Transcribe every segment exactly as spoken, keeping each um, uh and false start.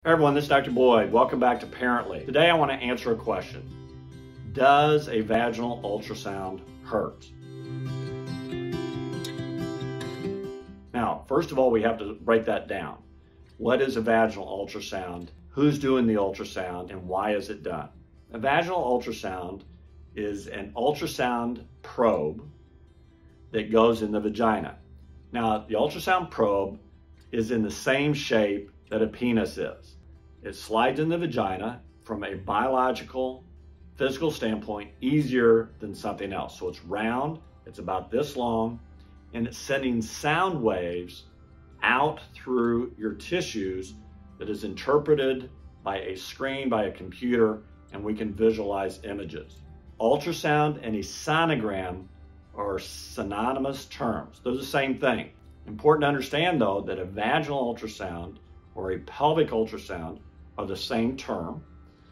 Hey everyone, this is Doctor Boyd. Welcome back to Parently. Today I want to answer a question. Does a vaginal ultrasound hurt? Now, first of all, we have to break that down. What is a vaginal ultrasound? Who's doing the ultrasound and why is it done? A vaginal ultrasound is an ultrasound probe that goes in the vagina. Now, the ultrasound probe is in the same shape that a penis is. It slides in the vagina from a biological, physical standpoint, easier than something else. So it's round, it's about this long, and it's sending sound waves out through your tissues that is interpreted by a screen, by a computer, and we can visualize images. Ultrasound and a sonogram are synonymous terms. They're the same thing. Important to understand though that a vaginal ultrasound or a pelvic ultrasound are the same term.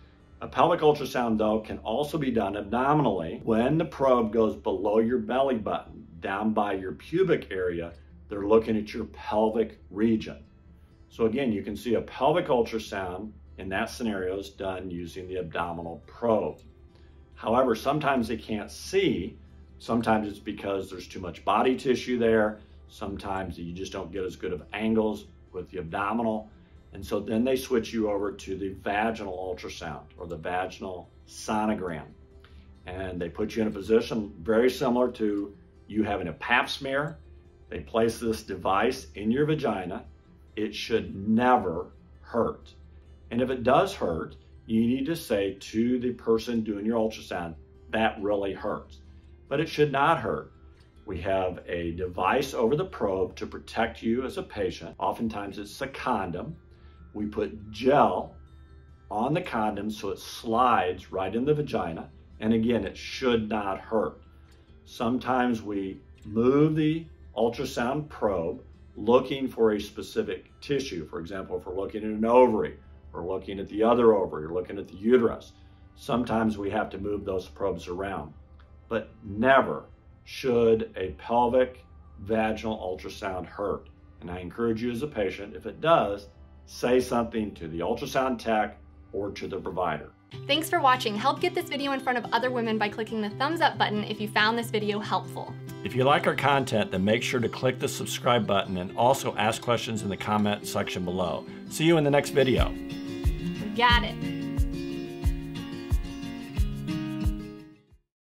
A pelvic ultrasound though can also be done abdominally. When the probe goes below your belly button, down by your pubic area, they're looking at your pelvic region. So again, you can see a pelvic ultrasound in that scenario is done using the abdominal probe. However, sometimes they can't see. Sometimes it's because there's too much body tissue there. Sometimes you just don't get as good of angles with the abdominal. And so then they switch you over to the vaginal ultrasound or the vaginal sonogram. And they put you in a position very similar to you having a pap smear. They place this device in your vagina. It should never hurt. And if it does hurt, you need to say to the person doing your ultrasound, that really hurts. But it should not hurt. We have a device over the probe to protect you as a patient. Oftentimes it's a condom. We put gel on the condom so it slides right in the vagina. And again, it should not hurt. Sometimes we move the ultrasound probe looking for a specific tissue. For example, if we're looking at an ovary, we're looking at the other ovary, or looking at the uterus. Sometimes we have to move those probes around, but never should a pelvic vaginal ultrasound hurt. And I encourage you as a patient, if it does, say something to the ultrasound tech or to the provider. Thanks for watching. Help get this video in front of other women by clicking the thumbs up button if you found this video helpful. If you like our content, then make sure to click the subscribe button and also ask questions in the comment section below. See you in the next video. We got it.